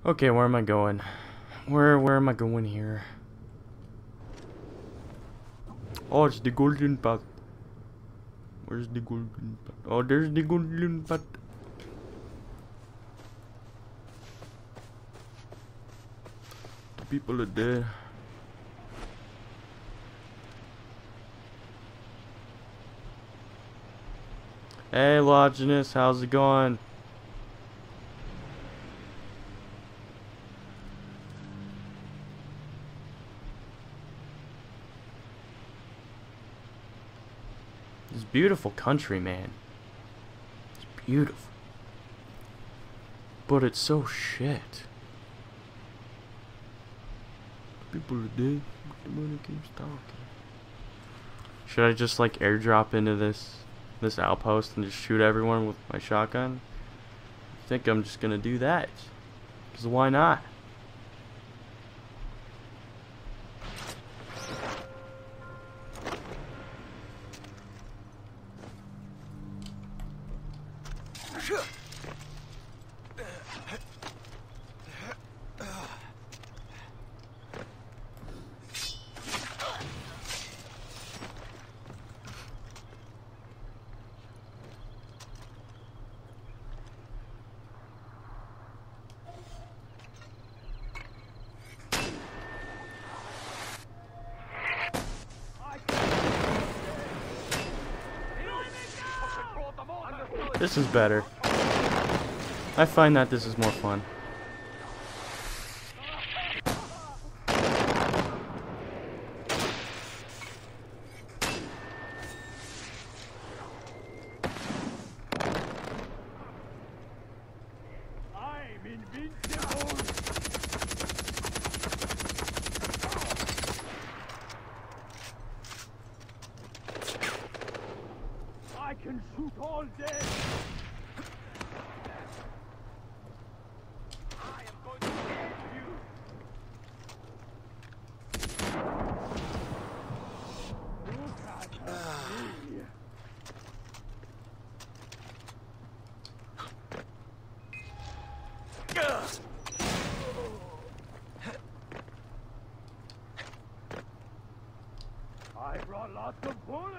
Okay, where am I going? Where am I going here? Oh, it's the golden path. Where's the golden path? Oh, there's the golden path. The people are dead. Hey, Longinus, how's it going? This beautiful country, man. It's beautiful. But it's so shit. People are dead. The money keeps talking. Should I just like airdrop into this outpost and just shoot everyone with my shotgun? I think I'm just gonna do that. Because why not? This is better. I find that this is more fun. I'm invincible. I can shoot all day. I am going to save you. Look at me. I brought lots of bullets.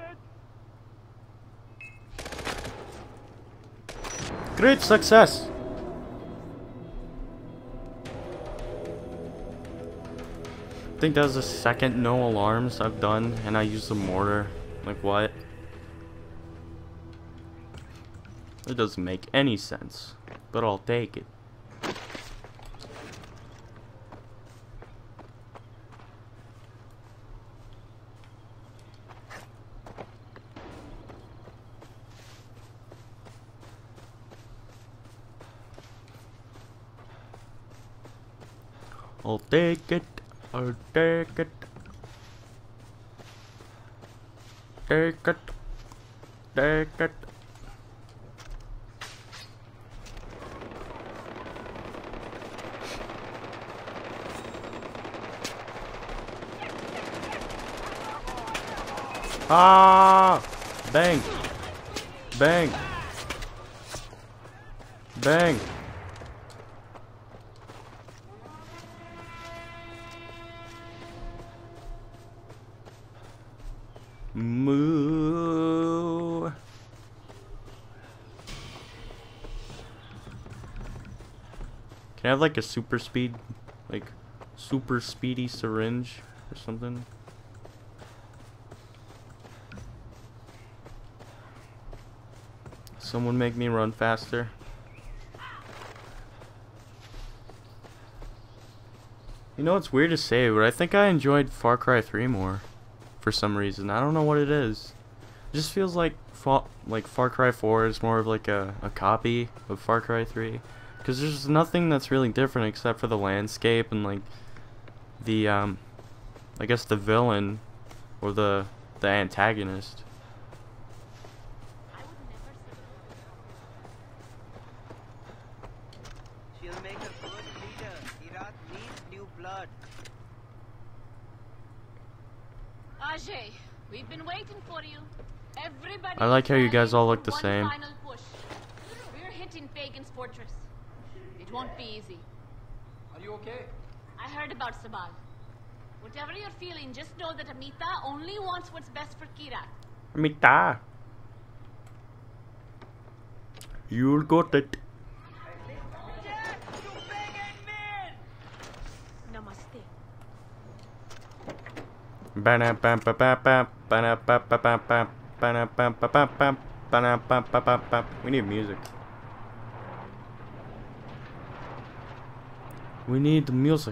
Great success! I think that was the second no alarms I've done, and I used the mortar. Like, what? It doesn't make any sense, but I'll take it. I'll take it. I'll take it. Take it. Take it. Ah! Bang! Bang! Bang! Moo. Can I have like a super speed, like super speedy syringe or something? Someone make me run faster. You know, it's weird to say, but I think I enjoyed Far Cry 3 more. For some reason, I don't know what it is. It just feels like Far Cry 4 is more of like a copy of Far Cry 3, because there's nothing that's really different except for the landscape and like the I guess the villain or the antagonist. She'll make a good leader. Iraq needs new blood. Ajay, we've been waiting for you. Everybody. I like how you guys all look the same. We're hitting Pagan's fortress. It won't be easy. Are you okay? I heard about Sabal. Whatever you're feeling, just know that Amita only wants what's best for Kirat. Amita. You'll got it. Death to Pagan Min! Namaste. We need music. We need the music.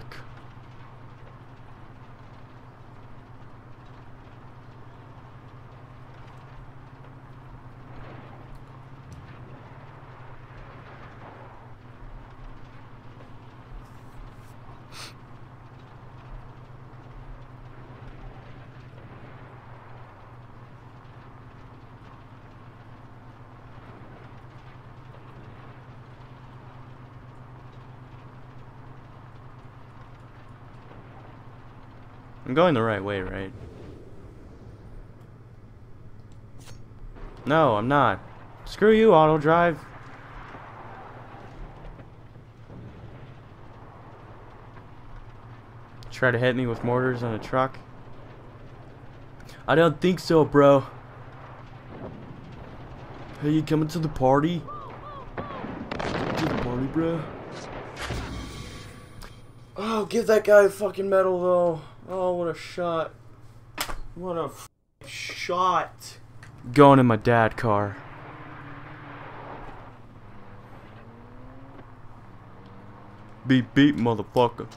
I'm going the right way, right? No, I'm not. Screw you, auto drive. Try to hit me with mortars on a truck. I don't think so, bro. Hey, you coming to the party? To the party, bro? Oh, give that guy a fucking medal, though. Oh, what a shot. What a shot. Going in my dad car. Beep beep, motherfucker.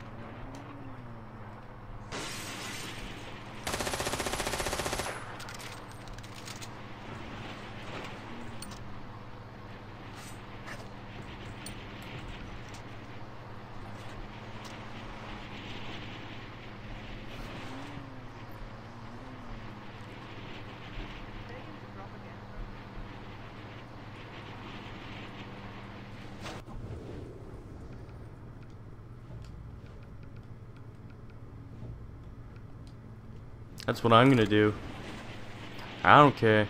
That's what I'm gonna do. I don't care.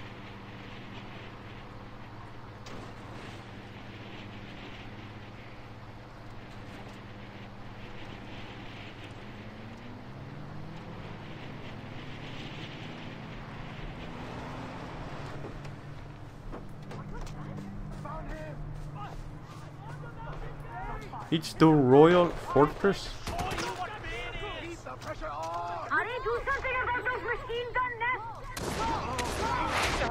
Each the Royal Fortress? Keep the pressure on! Hurry, do something about those machine gun nests!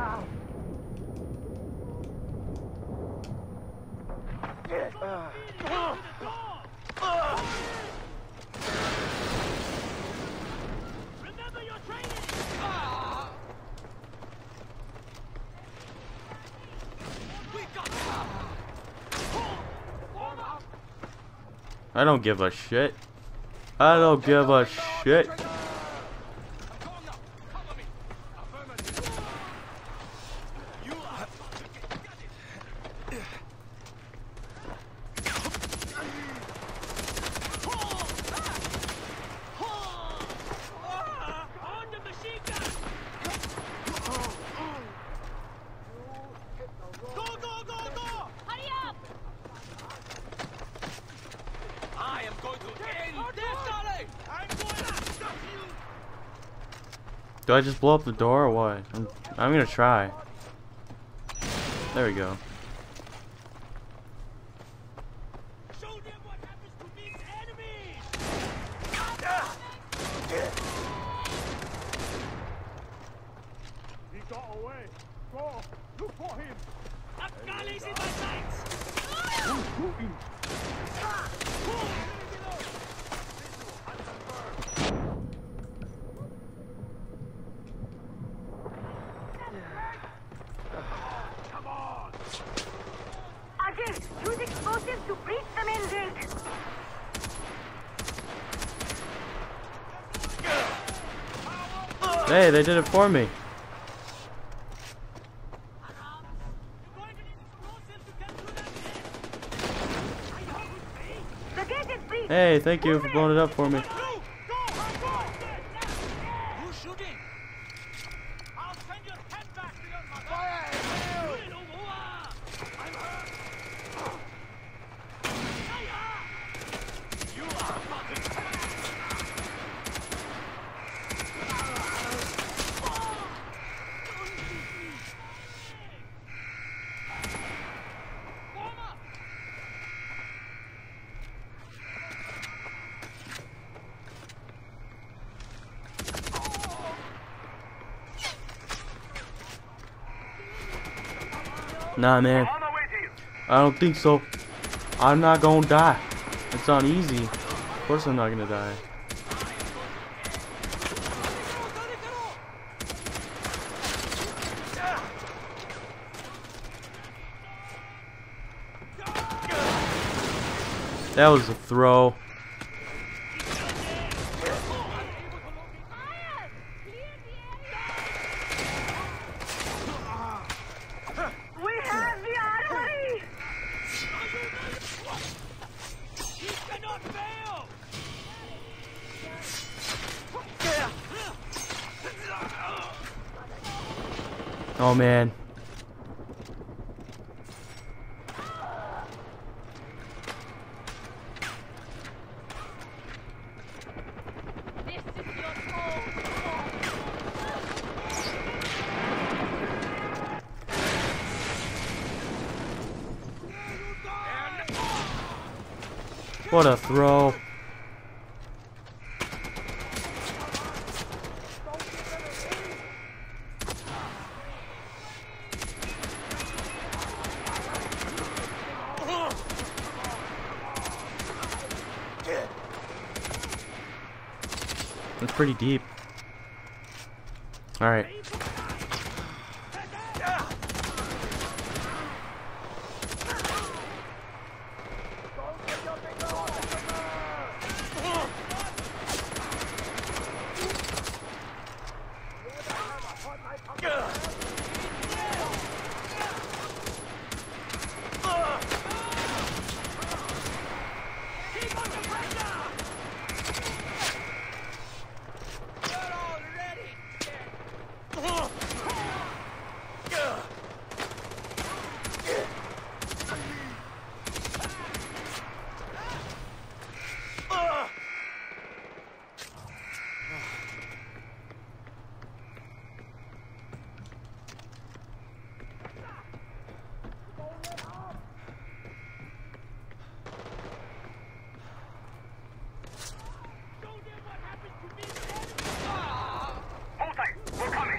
Remember your training! I don't give a shit. I don't give a shit. On the machine gun! Go, go, go, go! Hurry up! I am going to end this, darling! I'm going to stop you! Do I just blow up the door or what? I'm gonna try. There we go. Show them what happens to these enemies! He got away. Go! Look for him! Afghani's in my sights! Come on! Ajay, use explosives to breach the main gate! Hey, they did it for me. You're going to need explosives to get through that gate! The gate is breached! Hey, thank you for blowing it up for me. Go! Go! Who's shooting? I'll send your head back to your mother! Fire! I'm hurt! Nah, man. On my way to you. I don't think so. I'm not gonna die. It's not easy. Of course I'm not gonna die. That was a throw. We have the armory. He cannot fail! Oh man. This is your home. What a throw. It's pretty deep. Alright. Hold tight. We're coming.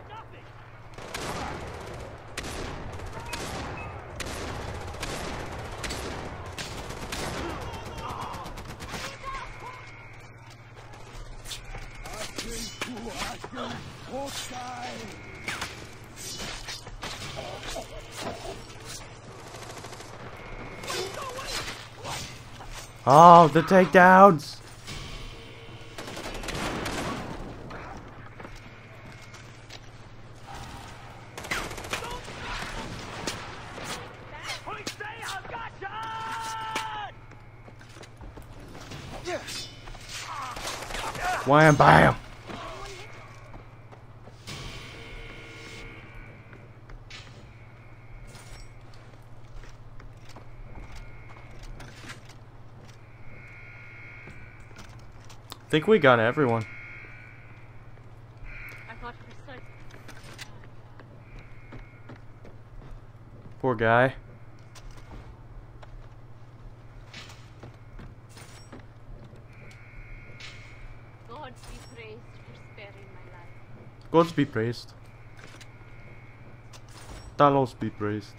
Oh, the takedowns. Wham bam. I think we got everyone. I thought for certain. Poor guy. God be praised for sparing my life. Gods be praised. Talos be praised.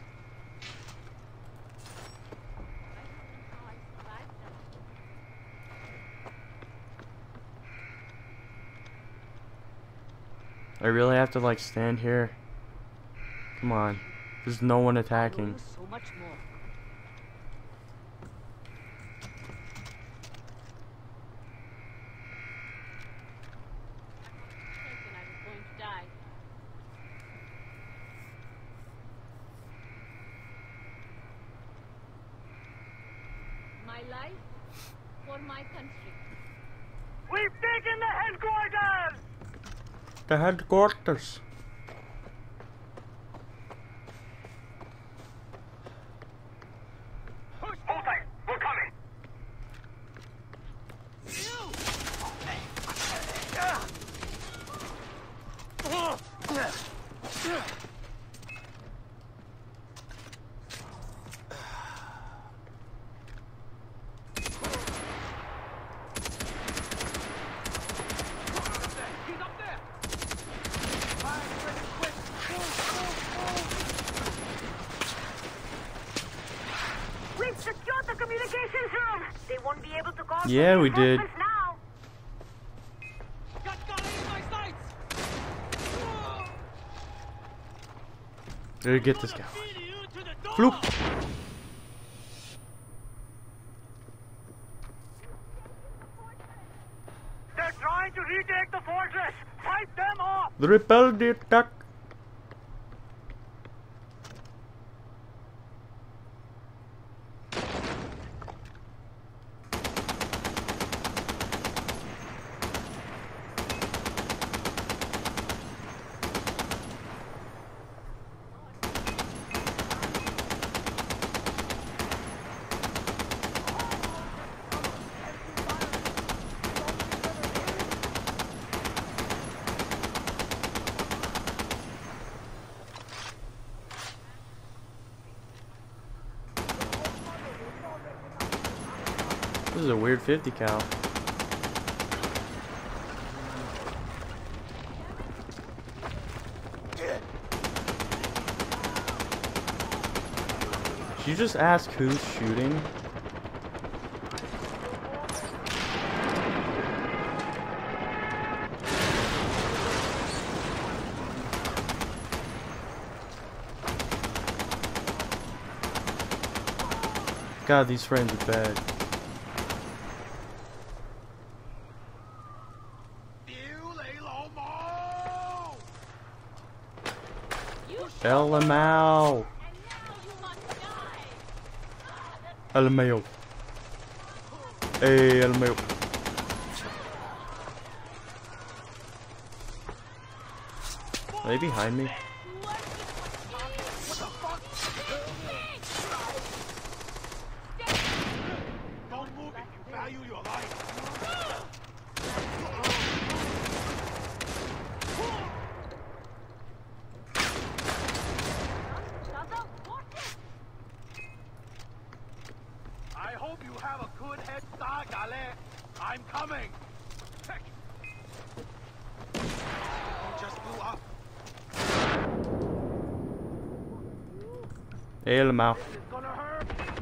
How I survived that. I really have to like stand here. Come on. There's no one attacking. So much more. Certain I was going to die. My life for my country. We've taken the headquarters. The headquarters. Hold tight. We're coming. He's up there! communications room. They won't be able to call for Yeah, we did. reinforcements now. Got in my sights! Gotta get this guy. Feed you to the door! Floop. They're trying to retake the fortress! Fight them off! The repel the attack. This is a weird 50 cal. Did you just ask who's shooting? God, these frames are bad. LMAO. LMAO. Hey, LMAO. Are they behind me? Don't move if you value your life! I hope you have a good head start, Gale. I'm coming. Heck. You just blew up. Hey, LMAO. It's gonna hurt.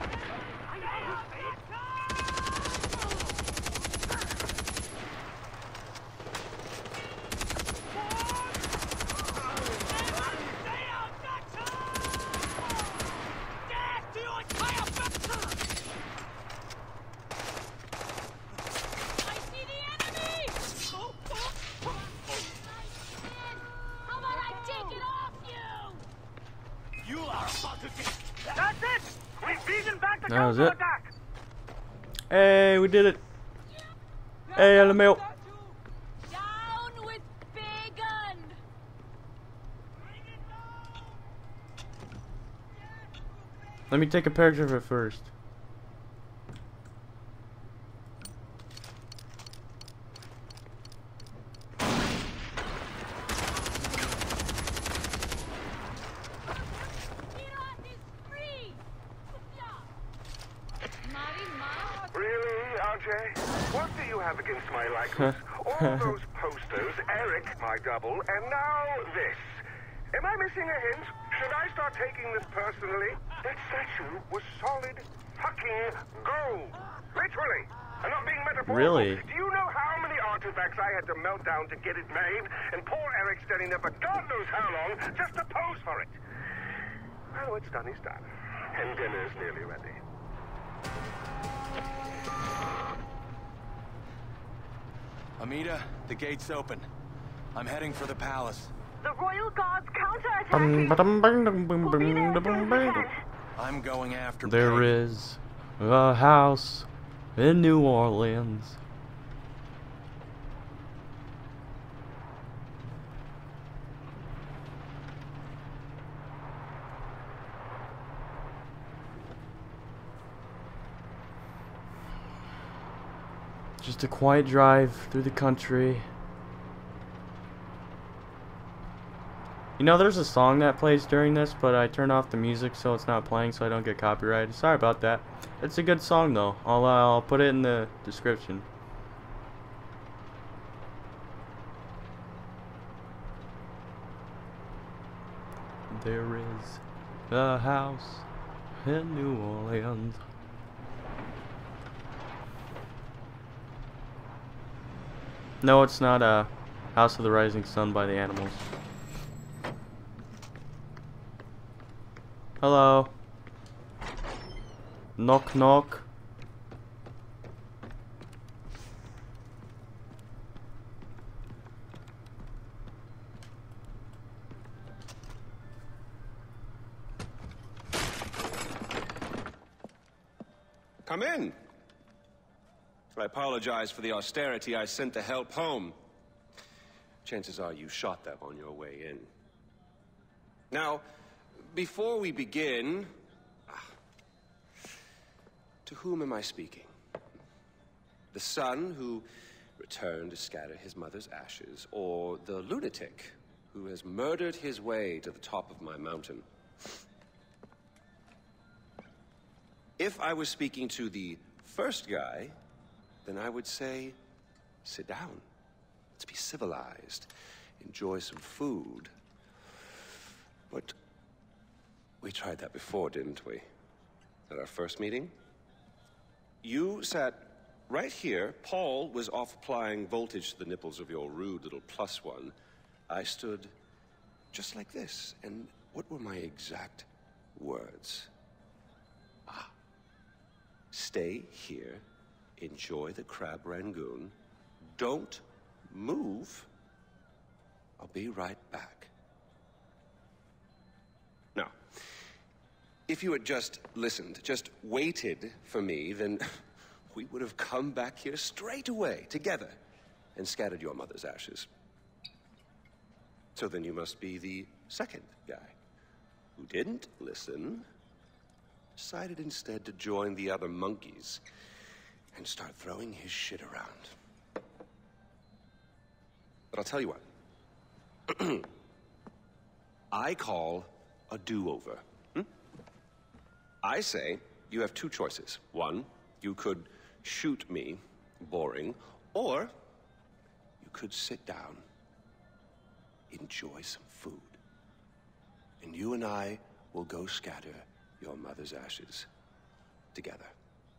That's it! We've beaten back the That was it. counterattack! Hey, we did it. Hey, LMAO. Down with Pagan! Let me take a picture of it first. Really, RJ? What do you have against my likeness? All those posters, Eric, my double, and now this. Am I missing a hint? Should I start taking this personally? That statue was solid fucking gold. Literally. I'm not being metaphorical. Really? Do you know how many artifacts I had to melt down to get it made? And poor Eric standing there for God knows how long just to pose for it. Well, what's done is done. And dinner's nearly ready. Amita, the gate's open. I'm heading for the palace. The royal guards counterattacking. We'll be there as soon as we can. I'm going after There Pagan. is a house in New Orleans. Just a quiet drive through the country. You know, there's a song that plays during this, but I turned off the music so it's not playing so I don't get copyrighted. Sorry about that. It's a good song though. I'll put it in the description. There is a house in New Orleans. No, it's not House of the Rising Sun by the Animals. Hello. Knock knock. Come in. I apologize for the austerity I sent to help home. Chances are you shot them on your way in. Now, before we begin, to whom am I speaking? The son who returned to scatter his mother's ashes, or the lunatic who has murdered his way to the top of my mountain? If I was speaking to the first guy, then I would say, sit down. Let's be civilized. Enjoy some food. But we tried that before, didn't we? At our first meeting? You sat right here. Paul was off applying voltage to the nipples of your rude little plus one. I stood just like this. And what were my exact words? Stay here, enjoy the crab rangoon, don't move, I'll be right back. Now, if you had just listened, just waited for me, then we would have come back here straight away, together, and scattered your mother's ashes. So then you must be the second guy, who didn't listen, decided instead to join the other monkeys and start throwing his shit around. But I'll tell you what. I call a do-over. I say you have two choices. One, you could shoot me, boring, or you could sit down, enjoy some food, and you and I will go scatter your mother's ashes together.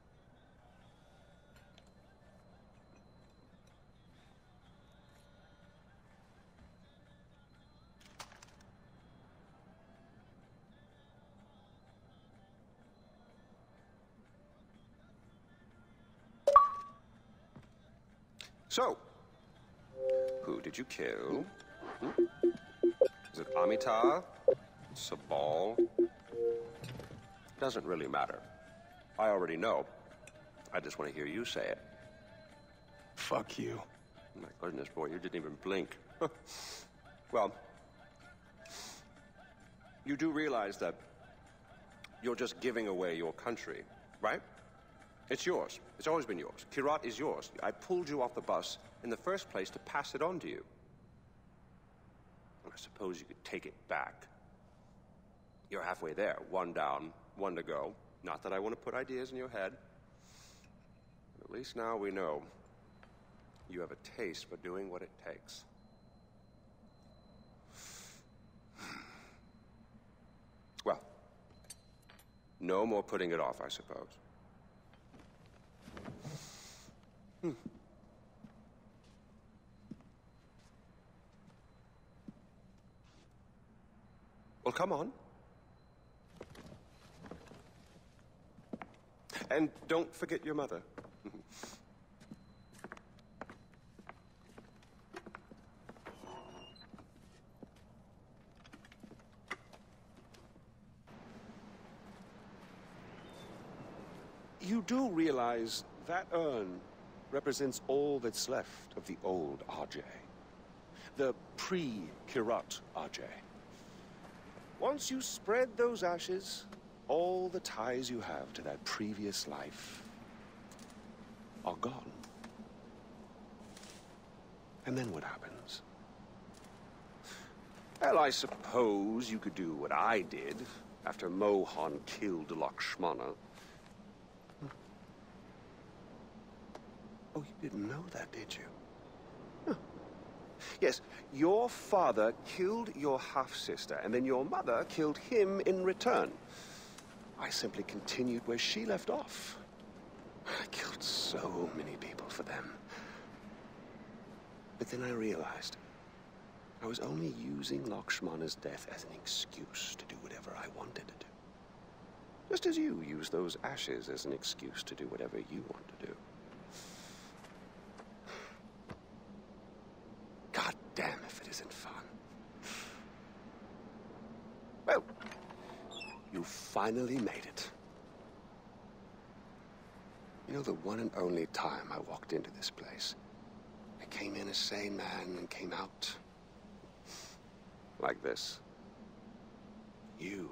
So, who did you kill? Is it Amitabh? Sabal? Doesn't really matter. I already know. I just want to hear you say it. Fuck you. My goodness, boy, you didn't even blink. Well, you do realize that you're just giving away your country, right? It's yours. It's always been yours. Kirat is yours. I pulled you off the bus in the first place to pass it on to you. And I suppose you could take it back. You're halfway there. One down, one to go. Not that I want to put ideas in your head. At least now we know you have a taste for doing what it takes. Well, no more putting it off, I suppose. Well, come on. And don't forget your mother. You do realize that urn represents all that's left of the old RJ. The pre-Kirat RJ. Once you spread those ashes, all the ties you have to that previous life are gone. And then what happens? Well, I suppose you could do what I did after Mohan killed Lakshmana. Oh, you didn't know that, did you? Huh. Yes, your father killed your half-sister, and then your mother killed him in return. I simply continued where she left off. I killed so many people for them. But then I realized I was only using Lakshmana's death as an excuse to do whatever I wanted to do. Just as you use those ashes as an excuse to do whatever you want to do. God damn if it isn't fun. Well, you finally made it. You know, the one and only time I walked into this place, I came in a sane man and came out like this. You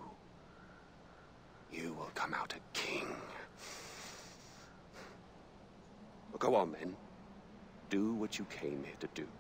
will come out a king. Well, go on, men. Do what you came here to do.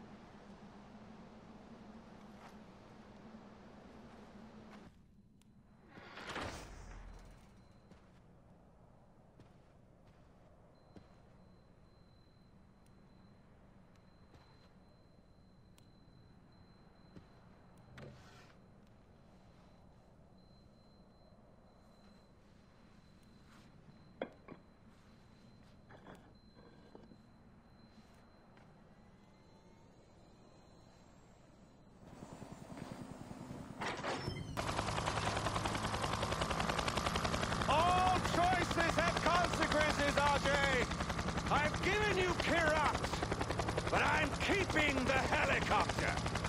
All choices have consequences, RJ. I've given you Kirat, but I'm keeping the helicopter.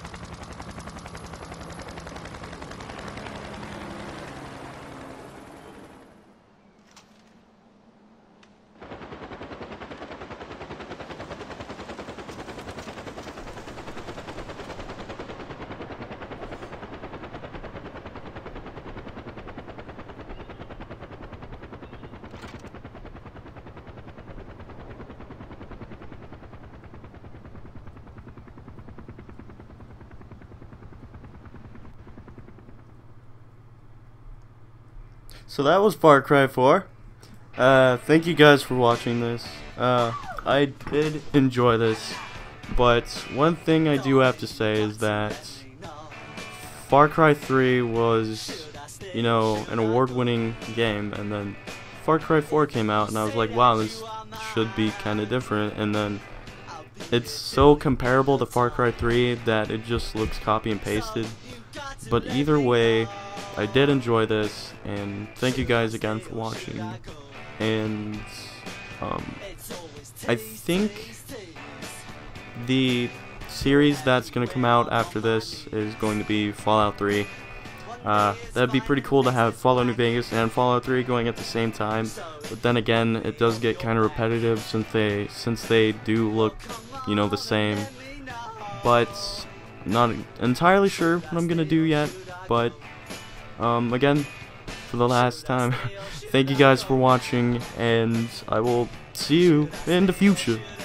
So that was Far Cry 4. Thank you guys for watching this. I did enjoy this, but one thing I do have to say is that Far Cry 3 was, you know, an award-winning game, and then Far Cry 4 came out, and I was like, wow, this should be kind of different, and then it's so comparable to Far Cry 3 that it just looks copy and pasted. But either way, I did enjoy this, and thank you guys again for watching. And I think the series that's going to come out after this is going to be Fallout 3. That'd be pretty cool to have Fallout New Vegas and Fallout 3 going at the same time, but then again, it does get kind of repetitive since they do look, you know, the same. But I'm not entirely sure what I'm gonna do yet, but again, for the last time, thank you guys for watching, and I will see you in the future.